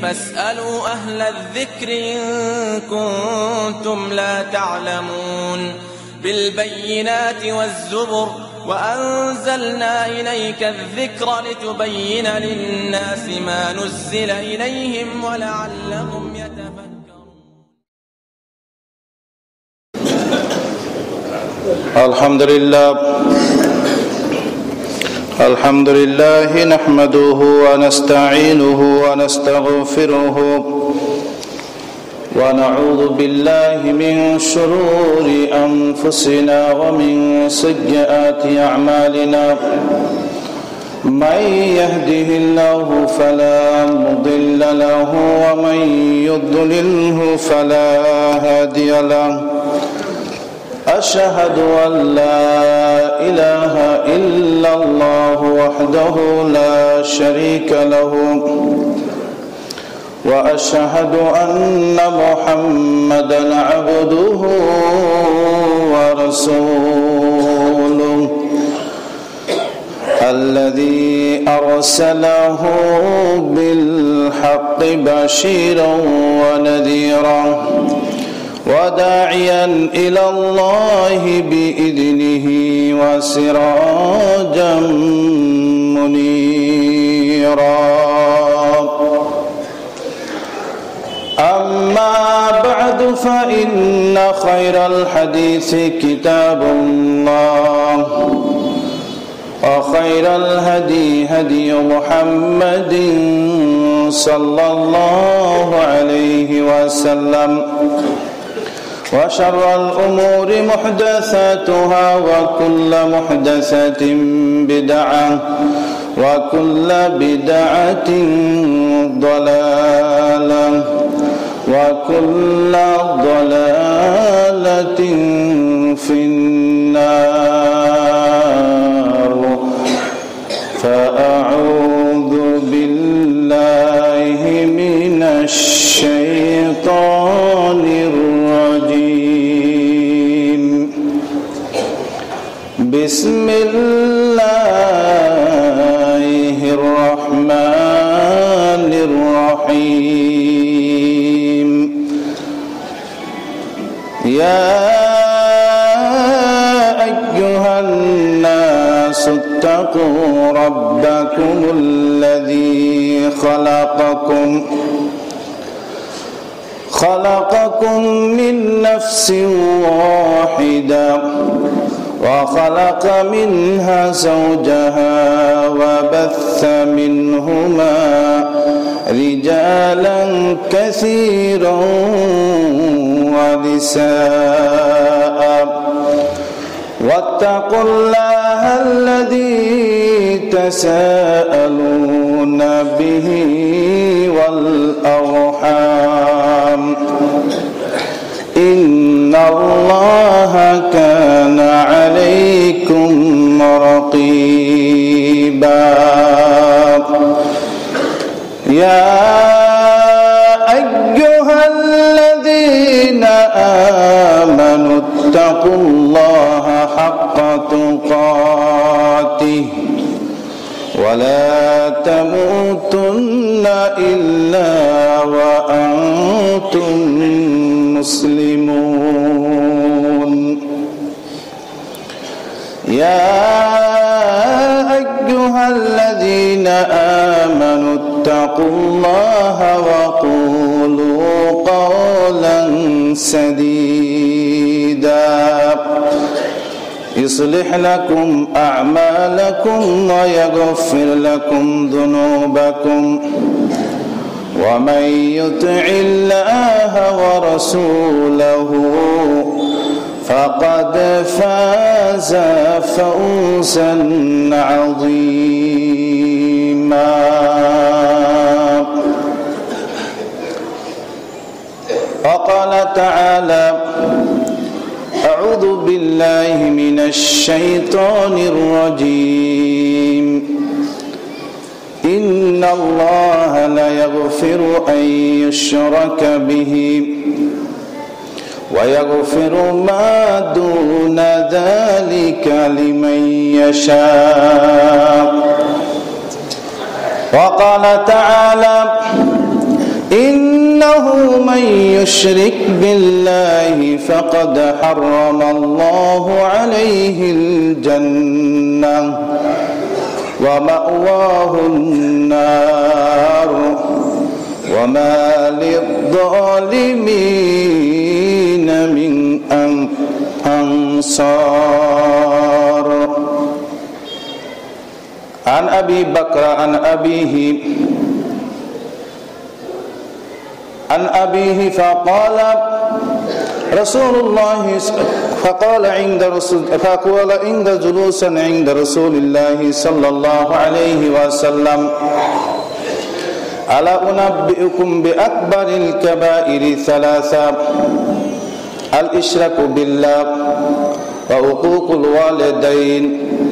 فاسألوا أهل الذكر إن كنتم لا تعلمون بالبينات والزبر وأنزلنا إليك الذكر لتبين للناس ما نزل إليهم ولعلهم يتفكرون. الحمد لله نحمده ونستعينه ونستغفره ونعوذ بالله من شرور أنفسنا ومن سيئات أعمالنا من يهده الله فلا مضل له ومن يضلله فلا هادي له أشهد أن لا إله إلا الله وحده لا شريك له وأشهد أن محمدًا عبده ورسوله الذي أرسله بالحق بشيرا ونذيرا وداعيا إلى الله بإذنه وسراجا منيرا. أما بعد فإن خير الحديث كتاب الله وخير الهدي هدي محمد صلى الله عليه وسلم وشر الأمور محدثاتها وكل محدثة بدعة وكل بدعة ضلالة وكل ضلالة في النار. فأعوذ بالله من الشيطان الرجيم. بسم الله الرحمن الرحيم. يا أيها الناس اتقوا ربكم الذي خلقكم من نفس واحدة وخلق منها زوجها وبث منهما رجالا كثيرا ونساء واتقوا الله الذي تساءلون به والأرحام إن الله كان عليكم رقيبا. يا أيها الذين آمنوا اتقوا الله حق تقاته ولا تموتن إلا وأنتم مسلمون. يا أيها الذين آمنوا اتقوا الله وقولوا قولا سديدا يصلح لكم أعمالكم ويغفر لكم ذنوبكم ومن يطع الله ورسوله فقد فاز فوزا عظيما. وقال تعالى: أعوذ بالله من الشيطان الرجيم. إن الله لا يغفر أن يشرك به ويغفر ما دون ذلك لمن يشاء. وقال تعالى: إنه من يشرك بالله فقد حرم الله عليه الجنة ومأواه النار وما للظالمين من أنصار. عن أبي بكر عن أبيه فقال عند جلوسا عند رسول الله صلى الله عليه وسلم ألا أنبئكم بأكبر الكبائر ثلاثة الإشراك بالله وعقوق الوالدين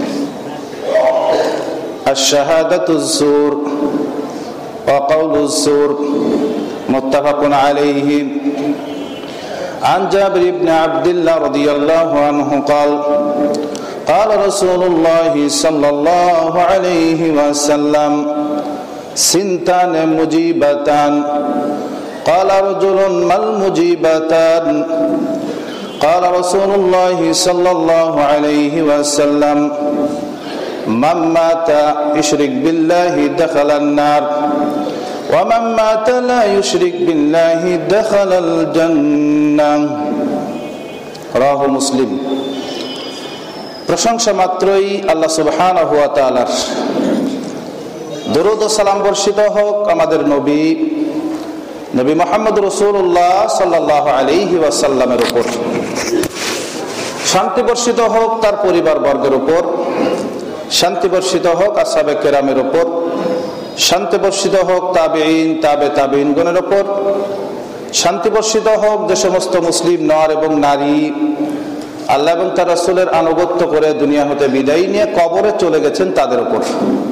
الشهادة الزور وقول الزور متفق عليه. عن جابر بن عبد الله رضي الله عنه قال قال رسول الله صلى الله عليه وسلم سنتان مجيبتان قال رجل ما المجيبتان قال رسول الله صلى الله عليه وسلم من مات يشرك بالله دخل النار ومن مات لا يشرك بالله دخل الجنة. রাহু মুসলিম। প্রশংসা মাত্রই আল্লাহ সুবহানাহু ওয়া তাআলার। দরুদ ও সালাম বর্ষিত হোক আমাদের নবী মুহাম্মদ রাসূলুল্লাহ সাল্লাল্লাহু আলাইহি ওয়াসাল্লামের উপর। শান্তি বর্ষিত হোক তার পরিবার বর্গের উপর, শান্তি বর্ষিত হোক আসহাবে কেরামের উপর, শান্তি বর্ষিত হোক তাবেঈন তাবে তাবেঈনগণের উপর, শান্তি বর্ষিত হোক যে সমস্ত মুসলিম নর এবং নারী আল্লাহ এবং তার রাসূলের আনুগত্য করে দুনিয়া হতে বিদায় নিয়ে কবরে চলে গেছেন তাদের উপর।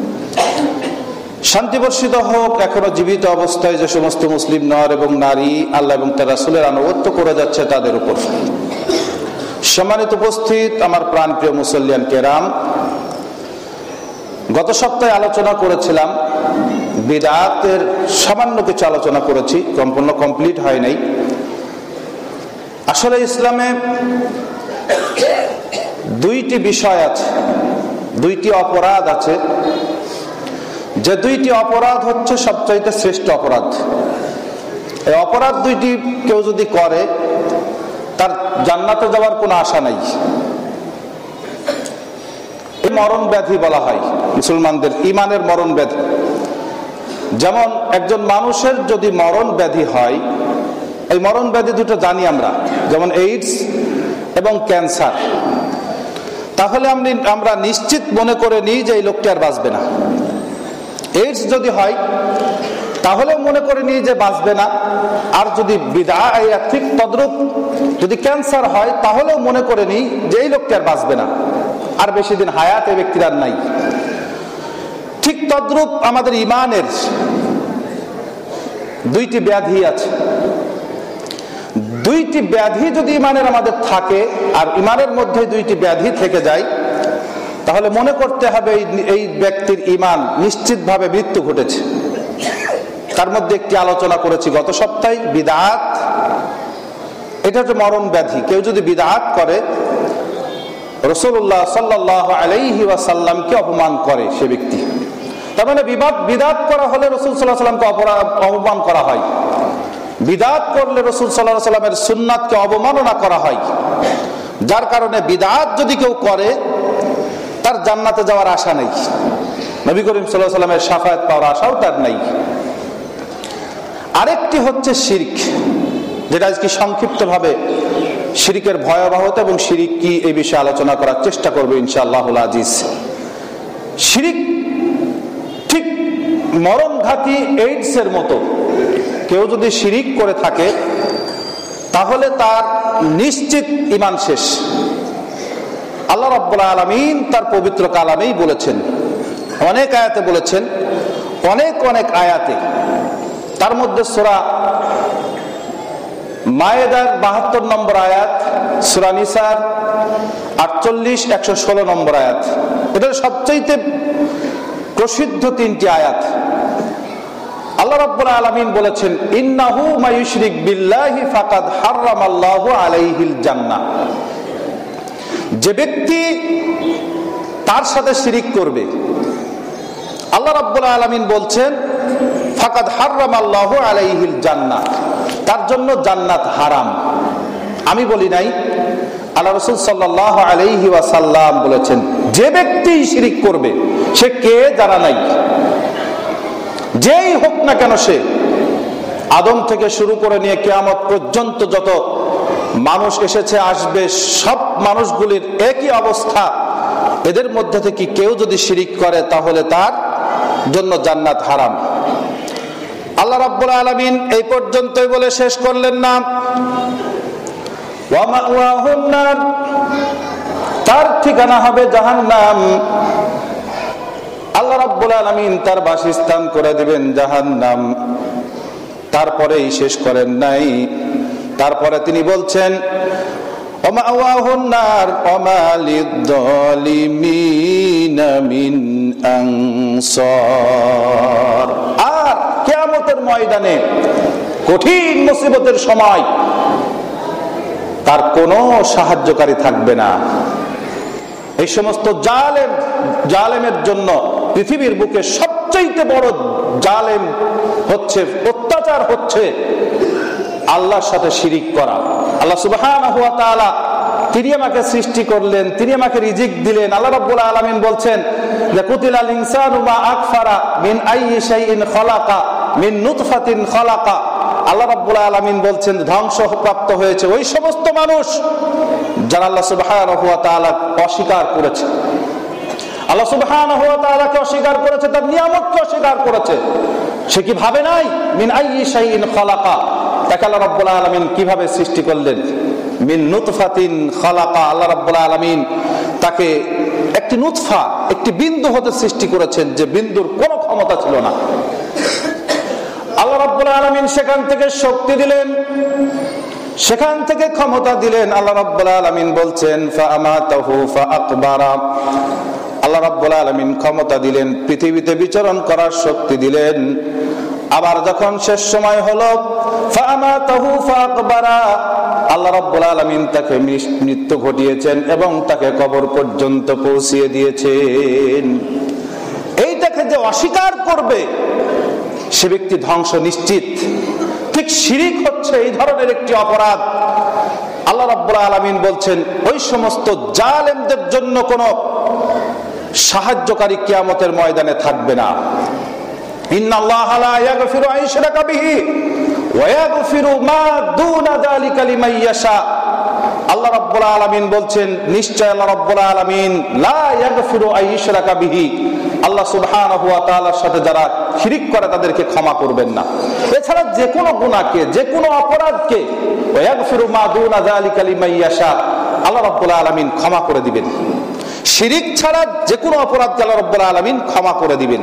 শান্তি বর্ষিত হোক এখনো জীবিত অবস্থায় যে সমস্ত মুসলিম নর এবং নারী আল্লাহ এবং তার রাসূলের আনুগত্য করে যাচ্ছে তাদের উপর। সম্মানিত উপস্থিত আমার প্রাণপ্রিয় মুসল্লিয়ান কেরাম, গত সপ্তাহে আলোচনা করেছিলাম বিদআতের সামান্য কিছু আলোচনা করেছি, সম্পূর্ণ কমপ্লিট হয় নাই। আসলে ইসলামে দুইটি বিষয় আছে, দুইটি অপরাধ আছে, যে দুইটি অপরাধ হচ্ছে সবচাইতে শ্রেষ্ঠ অপরাধ। এই অপরাধ দুইটি কেউ যদি করে তার জান্নাতে যাওয়ার কোনো আশা নাই। মরণ ব্যাধি বলা হয় মুসলমানদের, ইমানের মরণ ব্যাধি। যেমন একজন মানুষের যদি মরণ ব্যাধি হয়, এই মরণ ব্যাধি দুটো জানি আমরা, যেমন এইডস এবং ক্যান্সার, তাহলে আমরা নিশ্চিত মনে করে নিই যে এই লোকটি আর বাঁচবে না। এইডস যদি হয় তাহলে মনে করে নিই যে বাঁচবে না। আর যদি ঠিক তদ্রূপ যদি ক্যান্সার হয় তাহলেও মনে করে নিই যে এই লোকটি আর বাঁচবে না, আর বেশি দিন হায়াত এই ব্যক্তির আর নাই। ঠিক তদ্রূপ আমাদের ইমানের দুইটি ব্যাধি আছে। দুইটি ব্যাধি যদি ইমানের আমাদের থাকে আর ইমানের মধ্যে দুইটি ব্যাধি থেকে যায়, তাহলে মনে করতে হবে এই ব্যক্তির ইমান নিশ্চিতভাবে মৃত্যু ঘটেছে। তার মধ্যে একটি আলোচনা করেছি গত সপ্তাহে, বিদআত। এটা হচ্ছে মরণ ব্যাধি। কেউ যদি বিদআত করে, রাসূলুল্লাহ সাল্লাল্লাহু আলাইহি ওয়াসাল্লামকে অপমান করে সে ব্যক্তি, তার মানে বিদআত করা হলে রাসূল সাল্লাল্লাহু আলাইহি ওয়াসাল্লামকে অপমান করা হয়। বিদআত করলে রাসূল সাল্লাল্লাহু আলাইহি ওয়াসাল্লামের সুন্নাতকে অবমাননা করা হয়। যার কারণে বিদআত যদি কেউ করে তার জান্নাতে যাওয়ার আশা নেই, নবী করিম সাল্লাল্লাহু আলাইহি ওয়াসাল্লামের শাফায়াত পাওয়ার আশাও তার নেই। আরেকটি হচ্ছে শিরক, যেটা আজকে সংক্ষিপ্তভাবে শিরকের ভয়াবহতা এবং শিরক কি এই বিষয়ে আলোচনা করার চেষ্টা করব ইনশাআল্লাহুল আজিজ। শিরক ঠিক মরণঘাতী এইডস এর মতো। কেউ যদি শিরক করে থাকে তাহলে তার নিশ্চিত ঈমান শেষ। আল্লাহ রাব্বুল আলামিন তার পবিত্র কালামেই বলেছেন, অনেক আয়াতে বলেছেন, অনেক আয়াতে। তার মধ্যে সূরা মায়েদার ৭২ নম্বর আয়াত, সূরা নিসার ৪৮, ১১৬ নম্বর আয়াত, এটা সবচেয়ে প্রসিদ্ধ তিনটি আয়াত। আল্লাহ রাব্বুল আলামিন বলেছেন, ইন্নাহু মায়ুশরিক বিল্লাহি ফাকাদ হারামাল্লাহু আলাইহিল জান্নাহ। যে ব্যক্তি তার সাথে শিরিক করবে, আল্লাহ রাব্বুল আলামিন বলছেন ফাকাদ হারামাল্লাহু আলাইহিল জান্নাহ, তার জন্য জান্নাত হারাম। আমি বলি নাই, আল্লাহ রাসূল সাল্লাল্লাহু আলাইহি ওয়াসাল্লাম বলেছেন যে ব্যক্তি শিরিক করবে, সে কে জানা নাই, যেই হোক না কেন, সে আদম থেকে শুরু করে নিয়ে কিয়ামত পর্যন্ত যত মানুষ এসেছে আসবে, সব মানুষগুলির একই অবস্থা। এদের মধ্যে থেকে কেউ যদি শিরিক করে তাহলে তার জন্য জান্নাত হারাম। আল্লাহ রাব্বুল আলামিন এই পর্যন্তই বলে শেষ করলেন না, ওয়া মাওয়াহুন নার, তার ঠিকানা হবে জাহান্নাম। আল্লাহ রাব্বুল আলামিন তার বাসস্থান করে দিবেন জাহান্নাম। তারপরেই শেষ করেন নাই, তারপরে তিনি বলছেন ওয়া মাওয়াহুন নার ওয়া মা লিয-যালিমিনা মিন আনসার। আর কিয়ামতের ময়দানে কঠিন মুসিবতের সময় তার কোনো সাহায্যকারী থাকবে না। এই সমস্ত জালেমের জন্য পৃথিবীর বুকে সবচেয়ে বড় জালেম হচ্ছে, অত্যাচার হচ্ছে আল্লাহর সাথে শিরিক করা। আল্লাহ সুবহানাহু ওয়া তাআলা তিনি আমাকে সৃষ্টি করলেন, তিনি আমাকে রিজিক দিলেন। আল্লাহ রাব্বুল আলামিন বলছেন যে কুতিলাল ইনসানু মা আকফারা মিন আইয়ি শাইইন খলাকা মিন নুতফাতিন খলাকা। আল্লাহ রাব্বুল আলামিন বলছেন ধ্বংসপ্রাপ্ত হয়েছে ওই সমস্ত মানুষ যারা আল্লাহ সুবহানাহু ওয়া তাআলা অস্বীকার করেছে, আল্লাহ সুবহানাহু ওয়া তাআলাকে অস্বীকার করেছে, তার নিয়ামতকে অস্বীকার করেছে। সে কি ভাবে নাই মিন আইয়ি শাইইন খলাকা, তাকে আল্লাহ রাব্বুল আলামিন কিভাবে সৃষ্টি করলেন? মিন নুতফাতিন খলাকা। আল্লাহ রাব্বুল আলামিন তাকে একটি নুতফা, একটি বিন্দু হতে সৃষ্টি করেছেন, যে বিন্দুর কোনো ক্ষমতা ছিল না। আল্লাহ রাব্বুল আলামিন সেখান থেকে শক্তি দিলেন, সেখান থেকে ক্ষমতা দিলেন। আল্লাহ রাব্বুল আলামিন বলছেন ফাআমাতাহু ফাআকবারা। আল্লাহ রাব্বুল আলামিন ক্ষমতা দিলেন, পৃথিবীতে বিচরণ করার শক্তি দিলেন। আবার যখন শেষ সময় হলো ফাআমাতাহু ফাআকবারা, আল্লাহ রাব্বুল আলামিন তাকে মৃত্যু ঘটিয়েছেন এবং তাকে কবর পর্যন্ত পৌঁছিয়ে দিয়েছেন। এইটাকে যে অস্বীকার করবে সে ব্যক্তি ধ্বংস নিশ্চিত। ঠিক শিরিক হচ্ছে এই ধরনের একটি অপরাধ। আল্লাহ রাব্বুল আলামিন বলছেন ওই সমস্ত জালেমদের জন্য কোনো সাহায্যকারী কিয়ামতের ময়দানে থাকবে না। ইন্নাল্লাহা লা ইয়াগফিরু আন ইউশরাকা বিহি ওয়া ইয়াগফিরু মা দুনা যালিকা লিমান ইয়াশা। আল্লাহ রাব্বুল আলামিন বলছেন নিশ্চয় আল্লাহ রাব্বুল আলামিন লা ইয়াগফিরু আন ইউশরাকা বিহি, আল্লাহ সুবহানাহু ওয়া তাআলার সাথে যারা শিরিক করে তাদেরকে ক্ষমা করবেন না। এছাড়া যে কোনো গুনাহকে, যে কোনো অপরাধকে ওয়া ইয়াগফিরু মা দুনা যালিকা লিমান ইয়াশা, আল্লাহ রাব্বুল আলামিন ক্ষমা করে দিবেন। শিরিক ছাড়া যে কোনো অপরাধকে আল্লাহ রাব্বুল আলামিন ক্ষমা করে দিবেন।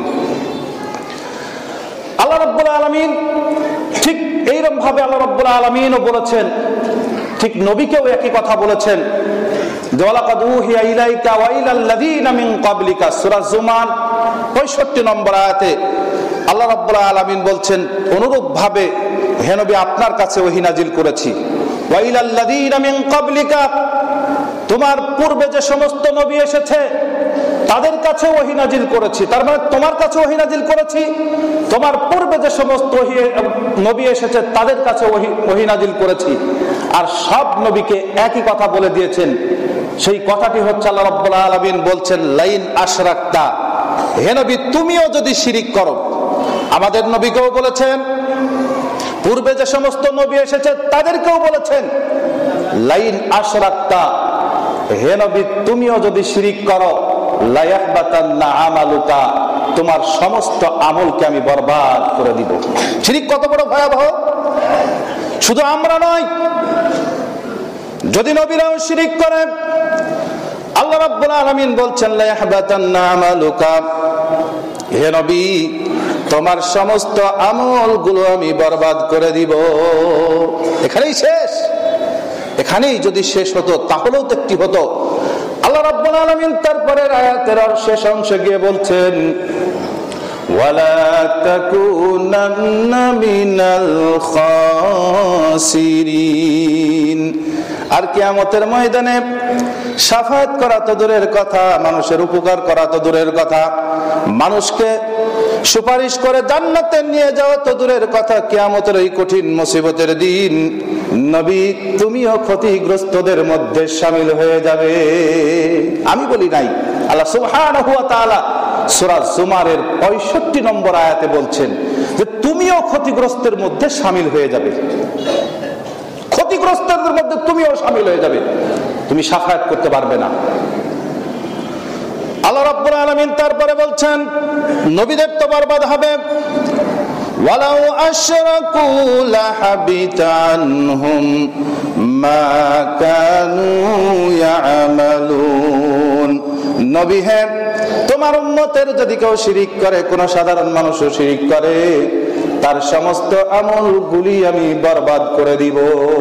আল্লাহ রাব্বুল আলামিন ঠিক এইরকম ভাবে আল্লাহ রাব্বুল আলামিনও বলেছেন, ঠিক নবীকেও একই কথা বলেছেন। ওয়ালাকাদ উহিয়া ইলাইকা ওয়া ইলাল্লাযীনা মিন ক্বাবলিকা, সূরা জুমার 65 নম্বর আয়াতে আল্লাহ রাব্বুল আলামিন বলছেন অনুরূপ ভাবে হে নবী আপনার কাছে ওহী নাজিল করেছি। ওয়া ইলাল্লাযীনা মিন ক্বাবলিকা, তোমার পূর্বে যে সমস্ত নবী এসেছে তাদের কাছে ওহী নাজিল করেছি। তার মানে তোমার কাছে ওহী নাজিল করেছি, তোমার পূর্বে যে সমস্ত নবী এসেছে তাদের কাছে ওহী নাজিল করেছি। আর সব নবীকে একই কথা বলে দিয়েছেন। সেই কথাটি হচ্ছে আল্লাহ রাব্বুল আলামিন বলছেন লাইন আশরাকতা, হে নবী তুমিও যদি শিরিক করো। আমাদের নবীকেও বলেছেন, পূর্বে যে সমস্ত নবী এসেছে তাদেরকেও বলেছেন লাইন আশরাকতা, হে নবী তুমিও যদি শিরিক করো লা ইয়াহবাতান্না আমালুকা, তোমার সমস্ত আমলকে আমি বরবাদ করে দিব। শিরিক কত বড় ভয়াবহ! শুধু আমরা নয়, যদি নবীরাও শিরিক করে আল্লাহ রাব্বুল আলামিন বলছেন লা ইয়াহবাতান্না আমালুকা, হে নবী তোমার সমস্ত আমলগুলো আমি বরবাদ করে দিব। এখানেই শেষ। এখানেই যদি শেষ হতো তাহলেও তো একটি হতো। আল্লাহ রাব্বুল আলামিন তারপরের আয়াতের শেষ অংশে গিয়ে বলছেন ওয়ালা তাকুনান্না মিনাল খাসিরিন। আর কিয়ামতের ময়দানে শাফায়াত করা তো দূরের কথা, মানুষের উপকার করা তো দূরের কথা, মানুষকে সুপারিশ করে জান্নাতে নিয়ে যাওয়া তো দূরের কথা, কিয়ামতের এই কঠিন মুসিবতের দিন নবী তুমিও ক্ষতিগ্রস্তদের মধ্যে শামিল হয়ে যাবে। আমি বলি নাই, আল্লাহ সুবহানাহু ওয়া তাআলা সূরা জুমারের 65 নম্বর আয়াতে বলছেন যে তুমিও ক্ষতিগ্রস্তের মধ্যে শামিল হয়ে যাবে, ক্ষতিগ্রস্তদের মধ্যে তুমিও শামিল হয়ে যাবে, তুমি শাফায়াত করতে পারবে না। আল্লাহ রাব্বুল আলামিন তারপরে বলছেন নবীদের তো বরবাদ হবে, ওয়ালাউ আশরাকু লাহাবিতা আনহুম মা কানু ইয়ামালুন। নবী হে, তোমার উম্মতের যদি কেউ শিরিক করে, কোন সাধারণ মানুষও শিরিক করে, তার সমস্ত আমলগুলি আমি বরবাদ করে দিব।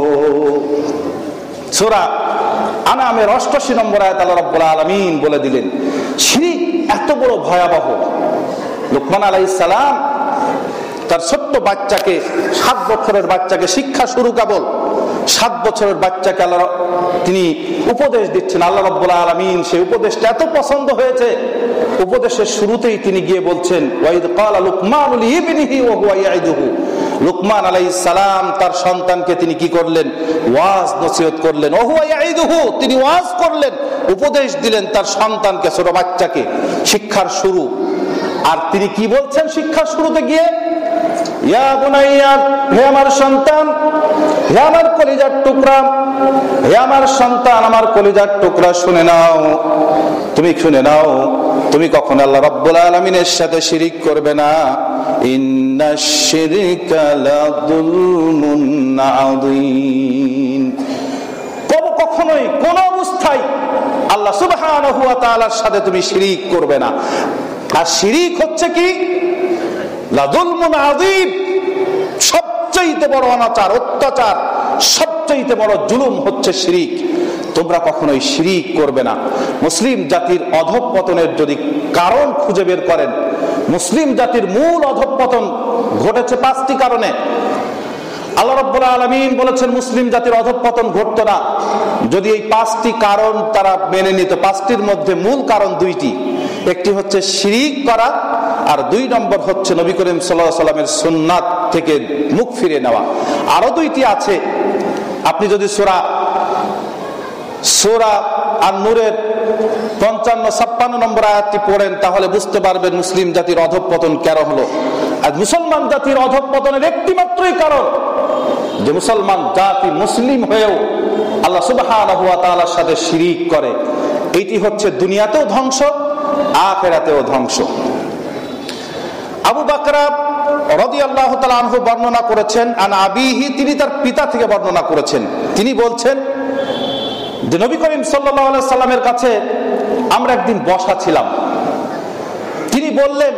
সূরা আনামের 88 নম্বর আয়াত আল্লাহ রাব্বুল আলামিন বলে দিলেন শিরিক এত বড় ভয়াবহ। লুকমান আলাইহিস সালাম তার ছোট্ট বাচ্চাকে, 7 বছরের বাচ্চাকে শিক্ষা শুরু, কেবল 7 বছরের বাচ্চাকে আল্লাহ তিনি উপদেশ দিচ্ছেন। আল্লাহ রাব্বুল আলামিন সেই উপদেশটা এত পছন্দ হয়েছে, উপদেশের শুরুতেই তিনি গিয়ে বলছেন ওয়াইদ ক্বালা লুকমানু লিইবনিহি ওয়া হুয়া ইয়াইদুহু। লুকমান আলাইহিস সালাম তার সন্তানকে তিনি কি করলেন? ওয়াজ নসিহত করলেন। ওয়া হুয়া ইয়াইদুহু, তিনি ওয়াজ করলেন, উপদেশ দিলেন তার সন্তানকে, ছোট বাচ্চাকে, শিক্ষার শুরু। আর তিনি কি বলছেন শিক্ষার শুরুতে গিয়ে? ইয়া বুনাইয়া, হে আমার সন্তান, হে আমার কলিজার টুকরা, হে আমার সন্তান, আমার কলিজার টুকরা, শুনে নাও, তুমি শুনে নাও, তুমি কখনো আল্লাহ রাব্বুল আলামিনের সাথে শিরিক করবে না। ইন্নাশ শিরকা লাযুলমুন আযীম। কখনোই কোন অবস্থায় আল্লাহ সুবহানাহু ওয়া তাআলার সাথে তুমি শিরিক করবে না। আর শিরিক হচ্ছে কি? লাযুলমুন আযীম, সবচেয়ে বড় অনাচার, অত্যাচার, সবচেয়ে বড় জুলুম হচ্ছে শিরিক। তোমরা কখনোই শিরিক করবে না। মুসলিম জাতির অধঃপতনের যদি কারণ খুঁজে বের করেন, মুসলিম জাতির মূল অধঃপতন ঘটেছে 5টি কারণে। আল্লাহ রাব্বুল আলামিন বলেছেন মুসলিম জাতির অধঃপতন ঘটতো না যদি এই 5টি কারণ তারা মেনে নিত। 5টির মধ্যে মূল কারণ 2টি, একটি হচ্ছে শিরিক করা, আর 2 নম্বর হচ্ছে নবী করিম সাল্লাল্লাহু আলাইহি সাল্লামের সুন্নাত থেকে মুখ ফিরে নেওয়া। আরো 2টি আছে। আপনি যদি সূরা আন-নূরের 55-56 নম্বর আয়াতটি পড়েন তাহলে বুঝতে পারবেন মুসলিম জাতির অধঃপতন কেন হলো। আর মুসলমান জাতির অধঃপতনের একটি মাত্রই কারণ যে মুসলমান জাতি মুসলিম হয়েও আল্লাহ সুবহানাহু ওয়া তাআলার সাথে শিরিক করে। এইটি হচ্ছে দুনিয়াতেও ধ্বংস, আখিরাতেও ধ্বংস। আবু বকর রাদিয়াল্লাহু তাআলা আনহু বর্ণনা করেছেন, আন আবিহি, তিনি তার পিতা থেকে বর্ণনা করেছেন, তিনি বলছেন যে নবী করিম সাল্লাল্লাহু আলাইহি সাল্লামের কাছে আমরা একদিন বসা ছিলাম। তিনি বললেন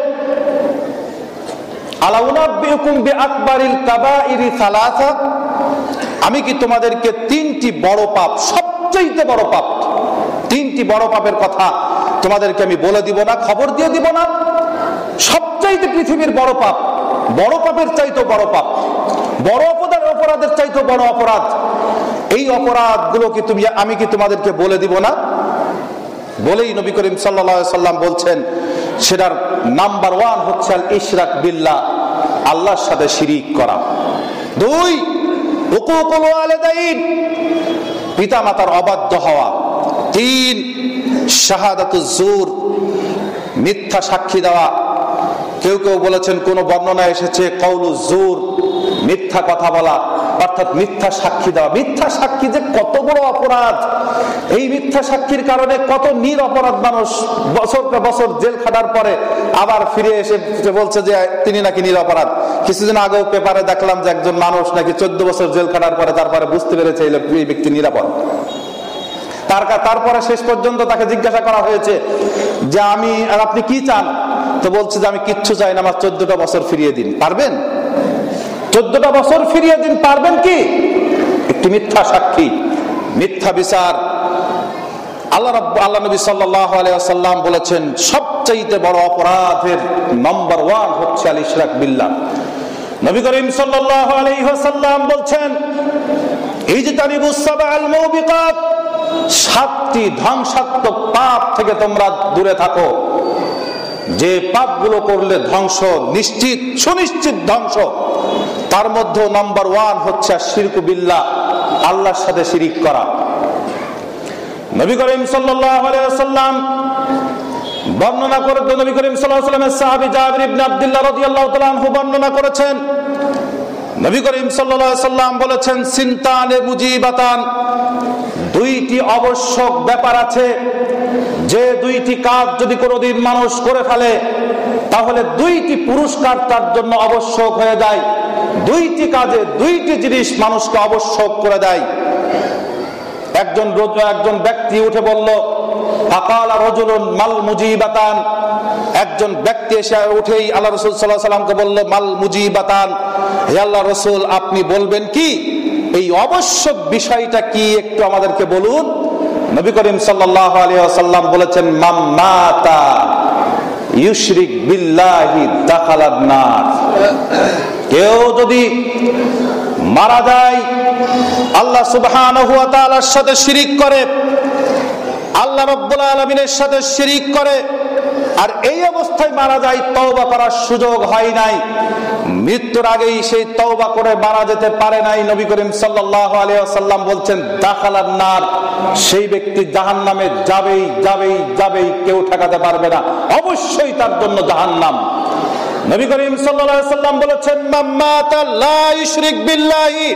আলা উনাব্বিউকুম বিআকবারিল কাবাইরি সালাসা, আমি কি তোমাদেরকে 3টি বড় পাপ, সবচেয়ে বড় পাপ, 3টি বড় পাপের কথা তোমাদেরকে আমি বলে দিব না, খবর দিয়ে দিব না? সবচাইতে পৃথিবীর বড় পাপ, বড় পাপের চাইতে বড় পাপ, বড় অপরাধের চাইতে বড় অপরাধ, এই অপরাধগুলো কি আমি কি তোমাদেরকে বলে দিব না? বলেই নবী করিম সাল্লাল্লাহু আলাইহি সাল্লাম বলছেন সেটার নাম্বার 1 হচ্ছে আল ইশরাক বিল্লাহ, আল্লাহর সাথে শিরিক করা। 2 হুকুকুল ওয়ালিদাইন, পিতা মাতার অবাধ্য হওয়া। 3 শাহাদাতুজ জুর, মিথ্যা সাক্ষী দেওয়া। কেউ কেউ বলেছেন কোন বর্ণনায় এসেছে কওলুজ জুর, মিথ্যা কথা বলা, অর্থাৎ মিথ্যা সাক্ষী দেওয়া। মিথ্যা সাক্ষী যে কত বড় অপরাধ, এই মিথ্যা সাক্ষীর কারণে কত নিরপরাধ মানুষ বছর পর বছর জেল খাটার পরে আবার ফিরে এসে বলছে যে তিনি নাকি নিরপরাধ। কিছুদিন আগেও পেপারে দেখলাম যে একজন মানুষ নাকি 14 বছর জেল খাটার পরে তারপরে বুঝতে পেরেছে এই ব্যক্তি নিরাপদ। তারপরে শেষ পর্যন্ত তাকে জিজ্ঞাসা করা হয়েছে যে আপনি কি চান? তো বলছে যে আমি কিচ্ছু চাই না, আমার 14টা বছর ফিরিয়ে দিন। পারবেন? 14টা বছর ফিরিয়ে দিন, পারবেন কি? একটি মিথ্যা সাক্ষী, মিথ্যা বিচার। আল্লাহ নবী সাল্লাল্লাহু আলাইহি ওয়াসাল্লাম বলেছেন সবচেয়ে বড় অপরাধের নাম্বার 1 হচ্ছে আল ইশরাক বিল্লাহ। নবী করিম সাল্লাল্লাহু আলাইহি ওয়াসাল্লাম বলছেন ইজতানিবুস সাবআল মুবিকাত, 7টি ধ্বংসাত্মক পাপ থেকে তোমরা দূরে থাকো। যে পাপগুলো করলে ধ্বংস নিশ্চিত, সুনিশ্চিত ধ্বংস, তার মধ্যে নাম্বার 1 হচ্ছে শিরক বিল্লাহ, আল্লাহর সাথে শিরিক করা। নবী করিম সাল্লাল্লাহু আলাইহি ওয়াসাল্লাম বর্ণনা করে, নবী করিম সাল্লাল্লাহু আলাইহি ওয়াসাল্লামের সাহাবী জাবির ইবনে আব্দুল্লাহ রাদিয়াল্লাহু তাআলা আনহু বর্ণনা করেছেন, নবী করিম সাল্লাল্লাহু আলাইহি ওয়াসাল্লাম বলেছেন সিনতানে মুজিবাতান, 2টি আবশ্যক ব্যাপার আছে, যে 2টি কাজ যদি কোনোদিন মানুষ করে ফেলে তাহলে 2টি পুরস্কার তার জন্য আবশ্যক হয়ে যায়। 2টি কাজে 2টি জিনিস মানুষকে আবশ্যক করে দেয়। একজন ব্যক্তি উঠে বলল, ফাকালা রাজুলুন মাল মুজিবাতান, একজন ব্যক্তি এসে উঠেই আল্লাহ রাসূল সাল্লাল্লাহু আলাইহি ওয়াসাল্লামকে বলল মাল মুজিবাতান, হে আল্লাহর রাসূল আপনি বলবেন কি, এই আবশ্যক বিষয়টা কি একটু আমাদেরকে বলুন। নবী করিম সাল্লাল্লাহু আলাইহি ওয়াসাল্লাম বলেছেন মান মাতা ইউশরিক বিল্লাহি দাখালান নার, কেউ যদি মারা যায় আল্লাহ সুবহানাহু ওয়া তাআলার সাথে শিরিক করে, আল্লাহ রাব্বুল আলামিনের সাথে শিরিক করে, আর এই অবস্থায় মারা যায়, তওবা করার সুযোগ হয় নাই, মৃত্যুর আগেই সেই তওবা করে মারা যেতে পারে নাই, নবী করিম সাল্লাল্লাহু আলাইহি ওয়াসাল্লাম বলছেন দাখালান নার, সেই ব্যক্তি জাহান্নামে যাবেই যাবেই যাবেই, কেউ ঠেকাতে পারবে না, অবশ্যই তার জন্য জাহান্নাম। নবী করিম সাল্লাল্লাহু আলাইহি ওয়াসাল্লাম বলেছেন মান মাতা লা ইউশরিক বিল্লাহি,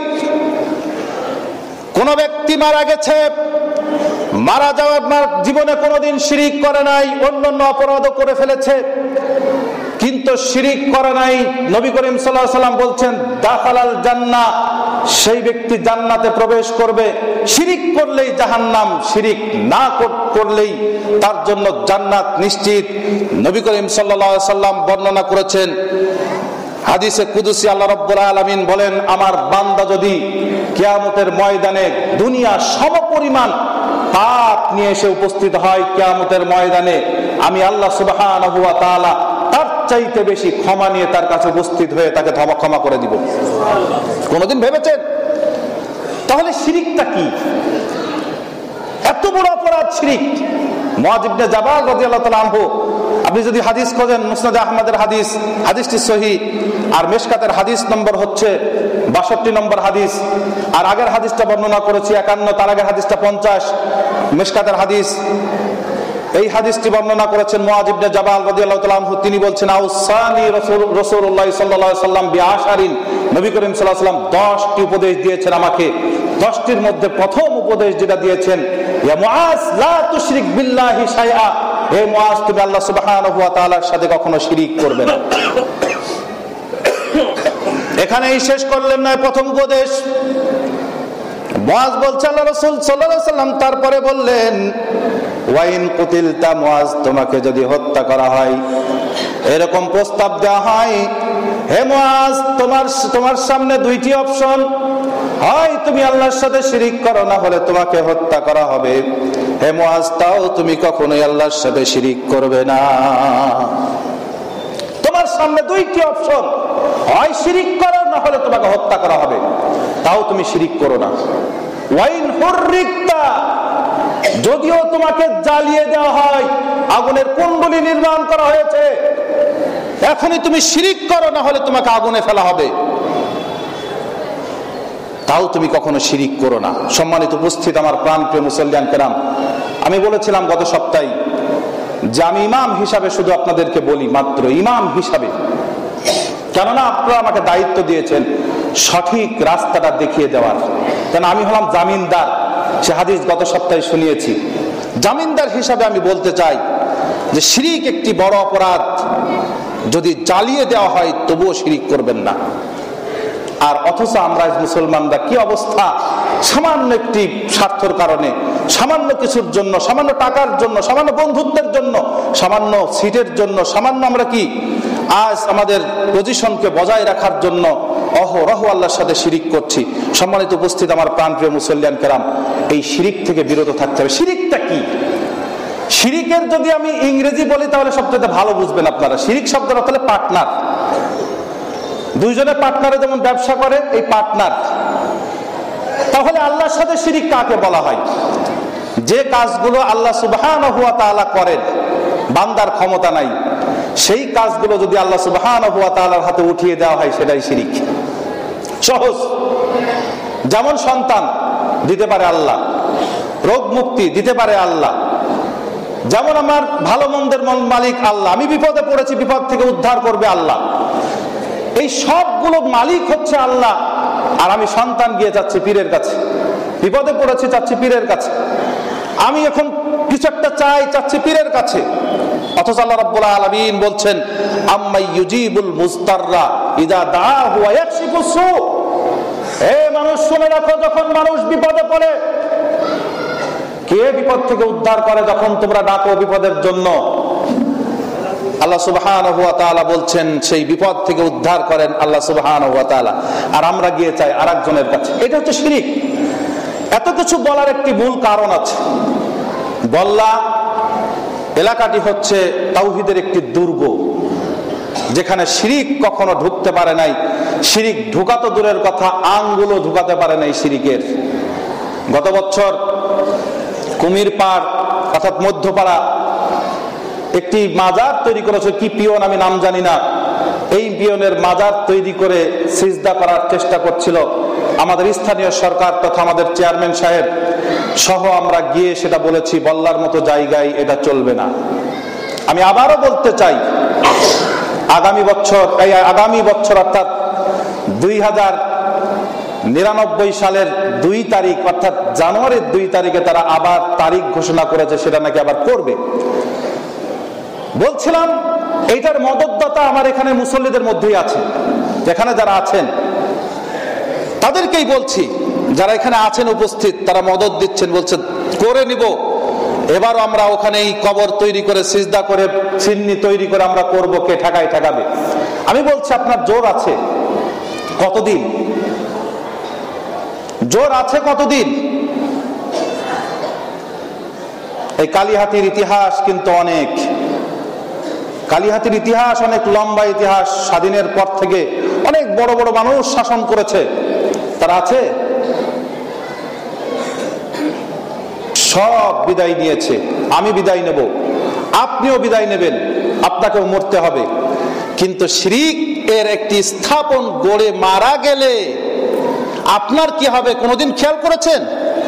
কোন ব্যক্তি মারা গেছে, মারা যাওয়ার জীবনে কোনোদিন শিরিক করে নাই, অন্যান্য অপরাধও করে ফেলেছে কিন্তু শিরিক করে নাই, নবী করিম সাল্লাল্লাহু আলাইহি ওয়াসাল্লাম বলছেন দাখালাল জান্নাহ, সেই ব্যক্তি জান্নাতে প্রবেশ করবে। শিরিক করলেই জাহান্নাম, শিরিক না করলেই তার জন্য জান্নাত নিশ্চিত। নবী করিম সাল্লাল্লাহু আলাইহি ওয়াসাল্লাম বর্ণনা করেছেন হাদিসে কুদসি, আল্লাহ রাব্বুল আলামিন বলেন আমার বান্দা যদি কিয়ামতের ময়দানে দুনিয়া সমপরিমাণ পাপ নিয়ে এসে উপস্থিত হয় কিয়ামতের ময়দানে, আমি আল্লাহ সুবহানাহু ওয়া তাআলা তার চাইতে বেশি ক্ষমা নিয়ে তার কাছে উপস্থিত হয়ে তাকে ক্ষমা করে দিব। কোনদিন ভেবেছেন তাহলে শিরিকটা কি? এত বড় অপরাধ শিরিক। মুআয ইবনে জাবাল রাদিয়াল্লাহু তাআলা আনহু, আপনি যদি হাদিস খোঁজেন মুসনাদ আহমদের হাদিসটি সহিহ, আর মিশকাতের হাদিস নম্বর হচ্ছে 62 নম্বর হাদিস, আর আগের হাদিসটা বর্ণনা করেছি 51, তার আগের হাদিসটা 50, মিশকাতের হাদিস। এই হাদিসটি বর্ণনা করেছেন মুআয ইবনে জাবাল রাদিয়াল্লাহু তাআলা আনহু, তিনি বলছেন আউসানি রাসূলুল্লাহ সাল্লাল্লাহু আলাইহি ওয়াসাল্লাম বিআশারিন, নবী করিম সাল্লাল্লাহু আলাইহি ওয়াসাল্লাম 10টি উপদেশ দিয়েছেন আমাকে। 10টির মধ্যে প্রথম উপদেশ যেটা দিয়েছেন, ইয়া মুআজ লা তুশরিক বিল্লাহি শাইআ, হে মুআজ তুমি আল্লাহ সুবহানাহু ওয়া তাআলার সাথে কখনো শিরিক করবে না। এখানেই শেষ করলেন না প্রথম উপদেশ। মুআজ বলছে আল্লাহ রাসূল সাল্লাল্লাহু আলাইহি ওয়াসাল্লাম তারপরে বললেন ওয়াইন কুতিলতা, মুআজ তোমাকে যদি হত্যা করা হয়, এরকম প্রস্তাব দেওয়া হয়, হে মুআজ তোমার সামনে 2টি অপশন, হয় তুমি আল্লাহর সাথে শিরিক করো, না হলে তোমাকে হত্যা করা হবে। হে মুআজ তাও তুমি কখনোই আল্লাহর সাথে শিরিক করবে না। তোমার সামনে 2টি অপশন, হয় শিরিক করো না হলে তোমাকে হত্যা করা হবে, তাও তুমি শিরিক করো না। ওয়াইন হুররিকতা, যদিও তোমাকে জ্বালিয়ে দেওয়া হয়, আগুনের কুণ্ডলী নির্মাণ করা হয়েছে, এখনই তুমি শিরিক করো না হলে তোমাকে আগুনে ফেলা হবে, তাও তুমি কখনো শিরিক করো না। সম্মানিত উপস্থিত আমার প্রাণপ্রিয় মুসল্লিয়ান কেরাম, আমি বলেছিলাম গত সপ্তাহে যে আমি ইমাম হিসাবে শুধু আপনাদেরকে বলি, মাত্র ইমাম হিসাবে, কেননা আপনারা আমাকে দায়িত্ব দিয়েছেন সঠিক রাস্তাটা দেখিয়ে দেওয়ার, কেন আমি হলাম জামিনদার। সে হাদিস গত সপ্তাহে শুনিয়েছি। জামিনদার হিসাবে আমি বলতে চাই যে শিরিক একটি বড় অপরাধ, যদি জ্বালিয়ে দেওয়া হয় তবুও শিরিক করবেন না। আর অথচ আমরা মুসলমানরা কি অবস্থা, সামান্য একটি স্বার্থের কারণে, সামান্য কিছুর জন্য, সামান্য টাকার জন্য, সামান্য বন্ধুত্বের জন্য, সামান্য সিটের জন্য, সামান্য আমরা কি আজ আমাদের পজিশনকে বজায় রাখার জন্য অহরহ আল্লাহর সাথে শিরিক করছি। সম্মানিত উপস্থিত আমার প্রাণপ্রিয় মুসল্লিয়ান কেরাম, এই শিরিক থেকে বিরত থাকতে হবে। শিরিকটা কি? শিরিকের যদি আমি ইংরেজি বলি তাহলে সবচেয়ে ভালো বুঝবেন আপনারা। শিরিক শব্দের অর্থ হলো পার্টনার। দুইজনে পার্টনারে যেমন ব্যবসা করে, এই পার্টনার। তাহলে আল্লাহর সাথে শিরিক কাকে বলা হয়? যে কাজগুলো আল্লাহ সুবহানাহু ওয়া তাআলা করেন, বান্দার ক্ষমতা নাই, সেই কাজগুলো যদি আল্লাহ সুবহানাহু ওয়া তাআলার হাতে উঠিয়ে দেওয়া হয়, সেটাই শিরিক। সহজ। যেমন সন্তান দিতে পারে আল্লাহ, রোগ মুক্তি দিতে পারে আল্লাহ, যেমন আমার ভালো মন্দের মালিক আল্লাহ, আমি বিপদে পড়েছি, বিপদ থেকে উদ্ধার করবে আল্লাহ। এই সবগুলো মালিক হচ্ছে আল্লাহ, আর আমি সন্তান গিয়ে যাচ্ছি পীরের কাছে। বিপদে পড়েছি, যাচ্ছি পীরের কাছে। আমি এখন কিছু একটা চাচ্ছি পীরের কাছে। অথচ আল্লাহ রাব্বুল আলামিন বলছেন, আম্মাই ইউজিবুল মুস্তাররা ইযা দাআহু ওয়া ইয়াকশিফুস সু। হে মানুষ, শুনে রাখো, যখন মানুষ বিপদে পড়ে, কে বিপদ থেকে উদ্ধার করে? যখন তোমরা ডাকো বিপদের জন্য, আল্লাহ সুবহানাহু ওয়া তাআলা বলছেন সেই বিপদ থেকে উদ্ধার করেন আল্লাহ সুবহানাহু ওয়া তাআলা, আর আমরা গিয়ে চাই আরেকজনের কাছে। এটা হচ্ছে শিরিক। এত কিছু বলার একটি মূল কারণ আছে। বল্লা এলাকাটি হচ্ছে তাওহীদের একটি দুর্গ, যেখানে শিরিক কখনো ঢুকতে পারে নাই। শিরিক ঢুকাতো দূরের কথা, আঙ্গুলও ঢুকাতে পারে নাই শিরিকের। গত বছর কুমিরপাড় অর্থাৎ মধ্যপাড়া একটি মাজার তৈরি করেছে, কি পিয়ন আমি নাম জানি না। এই পিয়নের মাজার তৈরি করে সিজদা করার চেষ্টা করছিল আমাদের স্থানীয় সরকার তথা আমাদের চেয়ারম্যান সাহেব সহ। আমরা গিয়ে সেটা বলেছি, বল্লার মতো জায়গায় এটা চলবে না। আমি আবারও বলতে চাই, আগামী বছর অর্থাৎ 2099 সালের 2 তারিখ অর্থাৎ জানুয়ারির 2 তারিখে তারা আবার তারিখ ঘোষণা করেছে, সেটা নাকি আবার করবে। বলছিলাম এইটার মদতদাতা আমার এখানে মুসল্লিদের মধ্যেই আছে। এখানে যারা আছেন তাদেরকেই বলছি, যারা এখানে আছেন উপস্থিত, তারা মদত দিচ্ছেন, বলছেন করে নিব। এবারও আমরা ওখানেই কবর তৈরি করে, সিজদা করে, চিন্নি তৈরি করে আমরা করব, কে ঠেকাবে। আমি বলছি আপনার জোর আছে কতদিন? জোর আছে কতদিন? এই কালিহাতির ইতিহাস কিন্তু অনেক, কালিহাতির ইতিহাস অনেক লম্বা ইতিহাস। স্বাধীনের পর থেকে অনেক বড় বড় মানুষ শাসন করেছে, তারা আছে, সব বিদায় নিয়েছে। আমি বিদায় নেব, আপনিও বিদায় নেবেন, আপনাকেও মরতে হবে। কিন্তু শিরিক এর একটি স্থাপন গড়ে মারা গেলে আপনার কি হবে কোনোদিন খেয়াল করেছেন?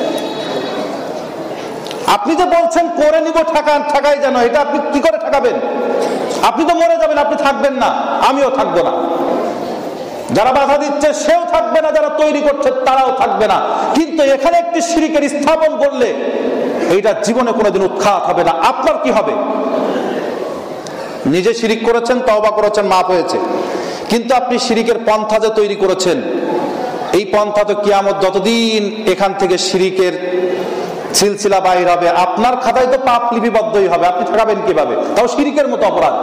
আপনি যে বলছেন করে নিব, ঠেকাই যেন, এটা আপনি কি করে ঠেকাবেন? আপনি তো মরে যাবেন, আপনি থাকবেন না, আমিও থাকবো না। যারা বাধা দিচ্ছে সেও থাকবে না, যারা তৈরি করছে তারাও থাকবে না। কিন্তু এখানে একটি শিরিকের স্থাপন করলে এইটা জীবনে কোনোদিন উৎখাত হবে না। আপনার কি হবে? নিজে শিরিক করেছেন, তওবা করেছেন, মাফ হয়েছে, কিন্তু আপনি শিরিকের পন্থা যে তৈরি করেছেন, এই পন্থা তো কিয়ামত যতদিন এখান থেকে শিরিকের সিলসিলা বাইর হবে, আপনার খাতায় তো পাপ লিপিবদ্ধই হবে। আপনি ঠেকাবেন কিভাবে? তাও শিরিকের মতো অপরাধ।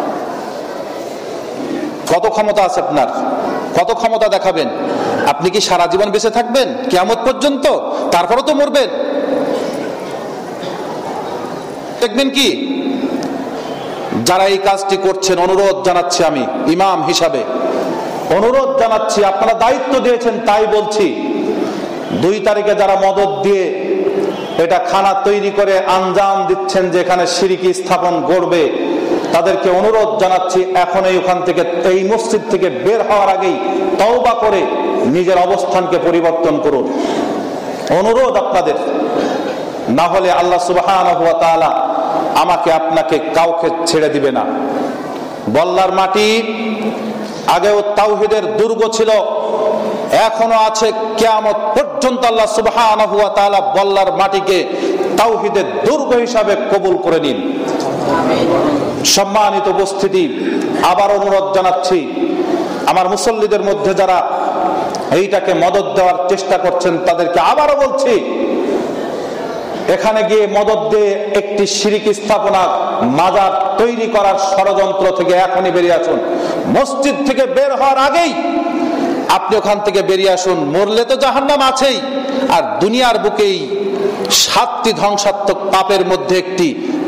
কত ক্ষমতা আছে আপনার? কত ক্ষমতা দেখাবেন? আপনি কি সারা জীবন বেঁচে থাকবেন কিয়ামত পর্যন্ত? তারপরে তো মরবেন। দেখবেন কি, যারা এই কাজটি করছেন, অনুরোধ জানাচ্ছি, আমি ইমাম হিসাবে অনুরোধ জানাচ্ছি, আপনারা দায়িত্ব দিয়েছেন তাই বলছি, 2 তারিখে যারা মদত দিয়ে এটা খানা তৈরি করে আঞ্জাম দিচ্ছেন যেখানে শিরকি স্থাপন করবে, তাদেরকে অনুরোধ জানাচ্ছি, এখনই ওখান থেকে, এই মসজিদ থেকে বের হওয়ার আগেই তওবা করে নিজের অবস্থানকে পরিবর্তন করুন। অনুরোধ আপনাদের, না হলে আল্লাহ সুবহানাহু ওয়া তাআলা আমাকে আপনাকে কাউকে ছেড়ে দিবে না। বল্লার মাটি আগেও তাওহীদের দুর্গ ছিল, এখনো আছে, কিয়ামত পর্যন্ত আল্লাহ সুবহানাহু ওয়া তাআলা বল্লার মাটিকে তাওহীদের দুর্গ হিসাবে কবুল করে নিন। সম্মানিত উপস্থিতি, আবার অনুরোধ জানাচ্ছি আমার মুসল্লিদের মধ্যে যারা এইটাকে মদত দেওয়ার চেষ্টা করছেন তাদেরকে আবারও বলছি, এখানে গিয়ে মদত দিয়ে একটি শিরকি স্থাপনা, মাজার তৈরি করার ষড়যন্ত্র থেকে এখনই বেরিয়ে আসুন। মসজিদ থেকে বের হওয়ার আগেই আপনি ওখান থেকে বেরিয়ে আসুন। মরলে তো জাহান্নাম আছেই, আর দুনিয়ার বুকেই 7টি ধ্বংসাত্মক পাপের মধ্যে একটি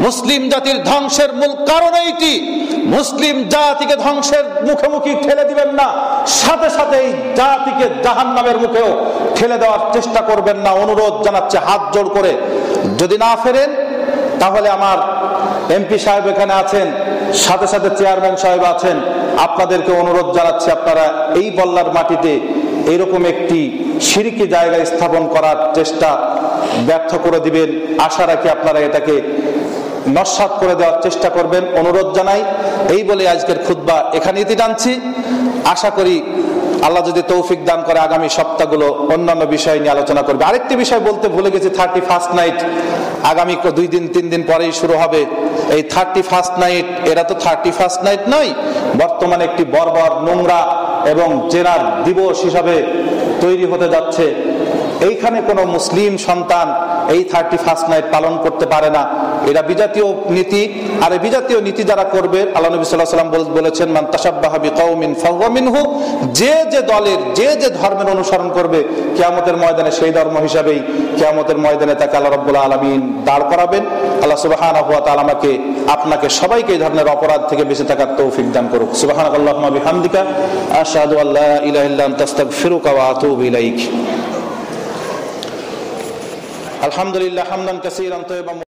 মুসলিম জাতির ধ্বংসের মূল কারণ এইটি। মুসলিম জাতিকে ধ্বংসের মুখোমুখি ঠেলে দিবেন না, সাথে সাথে এই জাতিকে জাহান্নামের মুখেও ঠেলে দেওয়ার চেষ্টা করবেন না। অনুরোধ জানাচ্ছে হাত জোড় করে। যদি না ফেরেন তাহলে আমার এমপি সাহেব এখানে আছেন, সাথে সাথে চেয়ারম্যান সাহেব আছেন, আপনাদেরকে অনুরোধ জানাচ্ছি আপনারা এই বল্লার মাটিতে এরকম একটি শিরকি জায়গা স্থাপন করার চেষ্টা ব্যর্থ করে দিবেন। আশা রাখি আপনারা এটাকে নস্যাৎ করে দেওয়ার চেষ্টা করবেন, অনুরোধ জানাই। এই বলে আজকের খুতবা এখানে ইতি টানছি। আশা করি আল্লাহ যদি তৌফিক দান করে আগামী সপ্তাহগুলো অন্যান্য বিষয় নিয়ে আলোচনা করবে। আরেকটি বিষয় বলতে ভুলে গেছি, 31st নাইট আগামী 2 দিন 3 দিন পরেই শুরু হবে। এই 31st নাইট, এরা তো 31st নাইট নয়, বর্তমানে একটি বর্বর, নোংরা এবং জেনার দিবস হিসাবে তৈরি হতে যাচ্ছে। এইখানে কোনো মুসলিম সন্তান এই 31st নাইট পালন করতে পারে না। এরা বিজাতীয় নীতি, আর এই বিজাতীয় নীতি যারা করবে, আল্লাহ নবী সাল্লাল্লাহু আলাইহি ওয়াসাল্লাম বলেছেন, মান তাশাব্বাহা বিকাউমিন ফাহুয়া মিনহু, যে যে দলের যে যে ধর্মের অনুসরণ করবে কিয়ামতের ময়দানে সেই ধর্ম হিসাবেই কিয়ামতের ময়দানে তাকে আল্লাহ রাব্বুল আলামিন দাঁড় করাবেন। আল্লাহ সুবহানাহু ওয়া তাআলা আমাকে আপনাকে সবাইকে এই ধরনের অপরাধ থেকে বেঁচে থাকার তৌফিক দান করুক। সুবহানাকাল্লাহুম্মা বিহামদিকা আশহাদু আল্লা ইলাহা ইল্লা আনতা আস্তাগফিরুকা ওয়া আতুবু ইলাইক। আলহামদুলিল্লাহ হামদান কাসীরান তাইয়্যিবান